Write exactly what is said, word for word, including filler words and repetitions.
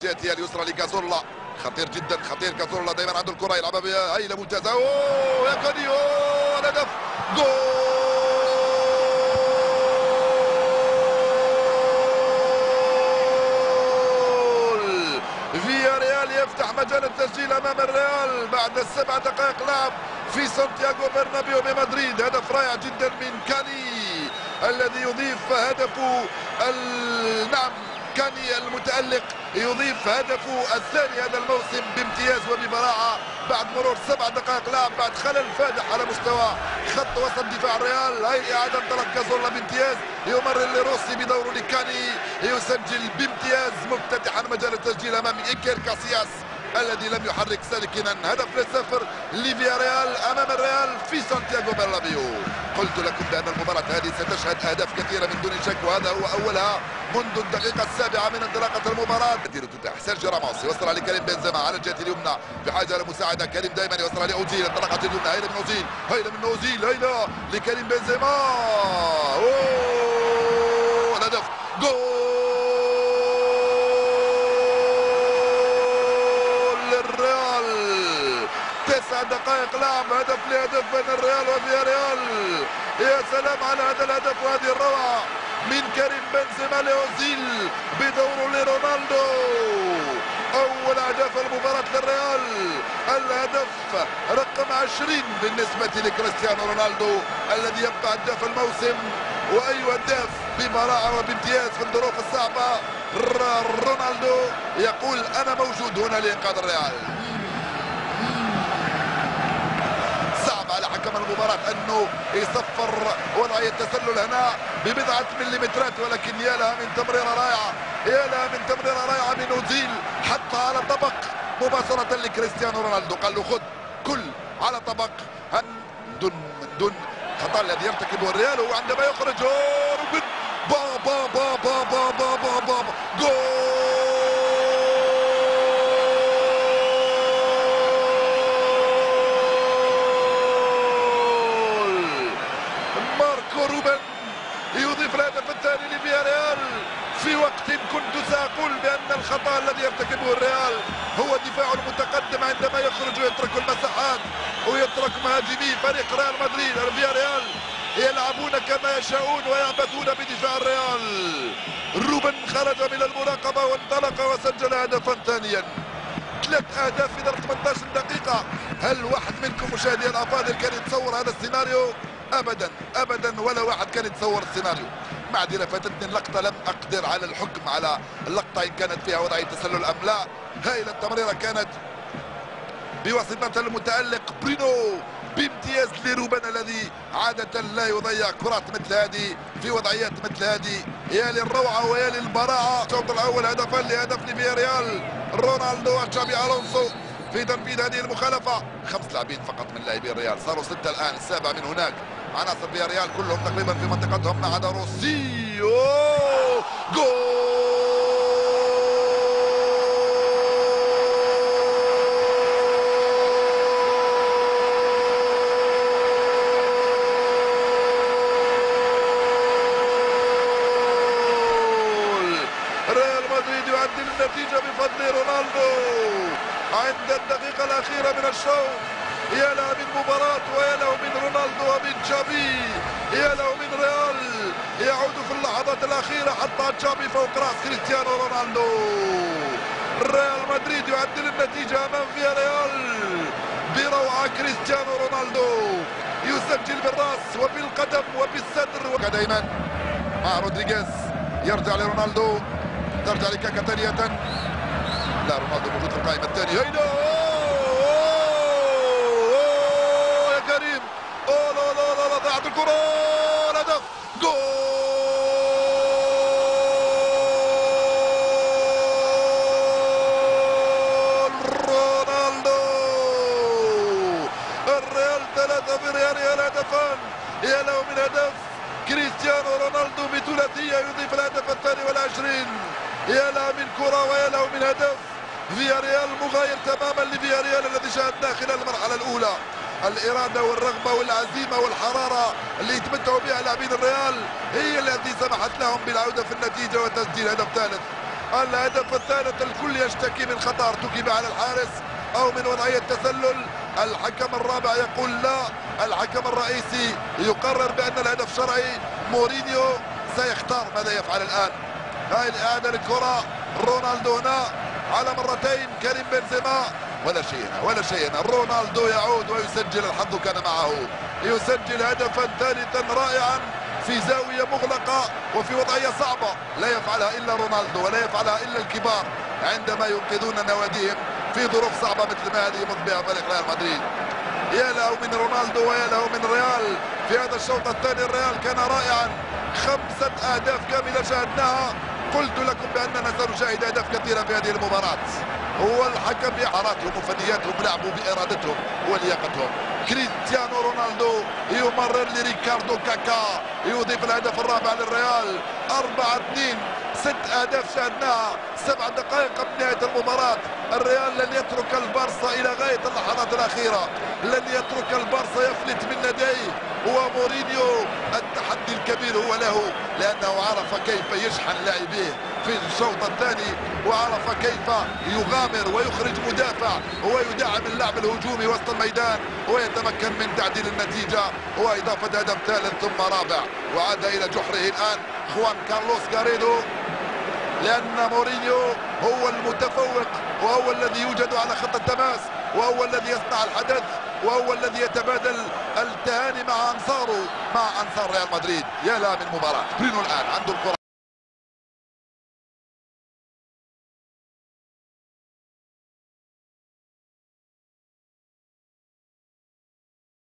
تأتي اليسرى لكازورلا، خطير جدا، خطير كازورلا، دائما عنده الكرة يلعبها بها هايلة ممتازة. اوه يا كوني، اوه الهدف، جول! فيا ريال يفتح مجال التسجيل امام الريال بعد سبع دقائق لعب في سانتياغو برنابيو بمدريد. هدف رائع جدا من كاني الذي يضيف هدفه ال... نعم كاني المتألق يضيف هدفه الثاني هذا الموسم بامتياز وببراعة بعد مرور سبع دقائق لعب، بعد خلل فادح على مستوى خط وسط دفاع الريال. هاي إعادة انطلاق كازورلا بامتياز، يمرر لروسي بدوره لكاني، يسجل بامتياز مفتتحا مجال التسجيل امام إيكير كاسياس الذي لم يحرك ساكنا. هدف للصفر لفياريال امام الريال في سانتياغو برنابيو. قلت لكم بان المباراه هذه ستشهد اهداف كثيره من دون شك، وهذا هو اولها منذ الدقيقه السابعه من انطلاقه المباراه. تدير تتاح سيرجيو راموس، يوصل لكريم بنزيما على الجهه اليمنى بحاجه لمساعده. كريم دائما يوصل لاوزيل، انطلقت اليمنى، هيدا من اوزيل، هيدا من اوزيل، هيدا لكريم بنزيما، اوه الهدف، جول للريال. تسع دقائق لعب، هدف لهدف بين الريال وفياريال. يا سلام على هذا الهدف وهذه الروعه من كريم بنزيما لاوزيل بدوره لرونالدو. اول اهداف المباراه للريال، الهدف رقم عشرين بالنسبه لكريستيانو رونالدو الذي يبقى هداف الموسم، واي هداف ببراعه وبامتياز في الظروف الصعبه. رونالدو يقول انا موجود هنا لانقاذ الريال. على حكم المباراة أنه يصفر وضعية التسلل هنا ببضعة مليمترات، ولكن يا لها من تمريرة رائعة، يا لها من تمريرة رائعة من أوزيل، حطها على طبق مباشرة لكريستيانو رونالدو، قال له خذ كل على طبق. من دون من دون خطأ الذي يرتكبه الريال، وعندما يخرج روبن با با با با با با با با جول روبن يضيف الهدف الثاني لفياريال في وقت كنت سأقول بأن الخطأ الذي يرتكبه الريال هو دفاع المتقدم عندما يخرج ويترك المساحات ويترك مهاجمي فريق ريال مدريد. فياريال يلعبون كما يشاءون ويعبثون بدفاع الريال. روبن خرج من المراقبة وانطلق وسجل هدفا ثانيا. ثلاث اهداف في ظرف ثمانية عشر دقيقة. هل واحد منكم مشاهدي الافاضل كان يتصور هذا السيناريو؟ ابدا ابدا، ولا واحد كان يتصور السيناريو. معذره فاتتني اللقطه، لم اقدر على الحكم على اللقطه ان كانت فيها وضعيه تسلل ام لا. هائله التمريره كانت بواسطه المتالق برينو بامتياز لروبن الذي عاده لا يضيع كرات مثل هذه في وضعيات مثل هذه. يا للروعه ويا للبراعه. الشوط الاول هدفان لهدف لفياريال، رونالدو وتشابي الونسو في تنفيذ هذه المخالفه. خمس لاعبين فقط من لاعبي الريال، صاروا سته الان، السابع من هناك. عناصر فياريال كلهم تقريبا في منطقتهم ما عدا روسي. اوه جول ريال مدريد يعدل النتيجه بفضل رونالدو عند الدقيقة الأخيرة من الشوط. يا له من مباراة ويا له من رونالدو ومن تشافي، يا له من ريال يعود في اللحظات الأخيرة حتى تشافي فوق رأس كريستيانو رونالدو. ريال مدريد يعدل النتيجة أمام فياريال بروعة. كريستيانو رونالدو يسجل بالرأس وبالقدم وبالصدر ودائما مع رودريغيز. يرجع لرونالدو، ترجع لكاكا ثانية. لا، رونالدو موجود في القائمة الثانية. هيدا اوه يا كريم، اوه لا لا لا لا، ضاعت الكرة، الهدف، جول رونالدو. الريال ثلاثة في ريال هدفان. يا له من هدف كريستيانو رونالدو بثلاثية يضيف الهدف الثاني والعشرين. يا له من كرة ويا له من هدف. فياريال مغاير تماما لفياريال الذي شاهدناه خلال المرحله الاولى. الاراده والرغبه والعزيمه والحراره اللي يتمتعوا بها لاعبين الريال هي التي سمحت لهم بالعوده في النتيجه وتسجيل هدف ثالث الهدف الثالث الكل يشتكي من خطأ ارتكب على الحارس او من وضعية تسلل. الحكم الرابع يقول لا، الحكم الرئيسي يقرر بان الهدف شرعي. مورينيو سيختار ماذا يفعل الان. هاي الاعاده للكره، رونالدو هنا على مرتين، كريم بنزيما ولا شيء هنا ولا شيء هنا. رونالدو يعود ويسجل، الحظ كان معه، يسجل هدفا ثالثا رائعا في زاويه مغلقه وفي وضعيه صعبه لا يفعلها الا رونالدو ولا يفعلها الا الكبار عندما ينقذون نواديهم في ظروف صعبه مثل ما هذه يمر بها فريق ريال مدريد. يا له من رونالدو ويا له من ريال في هذا الشوط الثاني. الريال كان رائعا، خمسه اهداف كامله شاهدناها. قلت لكم باننا سنشاهد اهداف كثيره في هذه المباراه. هو الحكم بحراتهم وفنياتهم، لعبوا بارادتهم ولياقتهم. كريستيانو رونالدو يمرر لريكاردو كاكا يضيف الهدف الرابع للريال. أربعة اثنين، ست اهداف شاهدناها سبع دقائق قبل نهايه المباراه. الريال لن يترك البارسا الى غايه اللحظات الاخيره، لن يترك البارسا يفلت من يديه. ومورينيو التحدي الكبير هو له، لانه عرف كيف يشحن لاعبيه في الشوط الثاني، وعرف كيف يغامر ويخرج مدافع ويدعم اللعب الهجومي وسط الميدان ويتمكن من تعديل النتيجه واضافه هدف ثالث ثم رابع. وعاد الى جحره الان خوان كارلوس غاريدو، لأن مورينيو هو المتفوق وهو الذي يوجد على خط التماس وهو الذي يصنع الحدث وهو الذي يتبادل التهاني مع أنصاره مع أنصار ريال مدريد. يا لا من مباراة. برينو الآن عنده الكرة.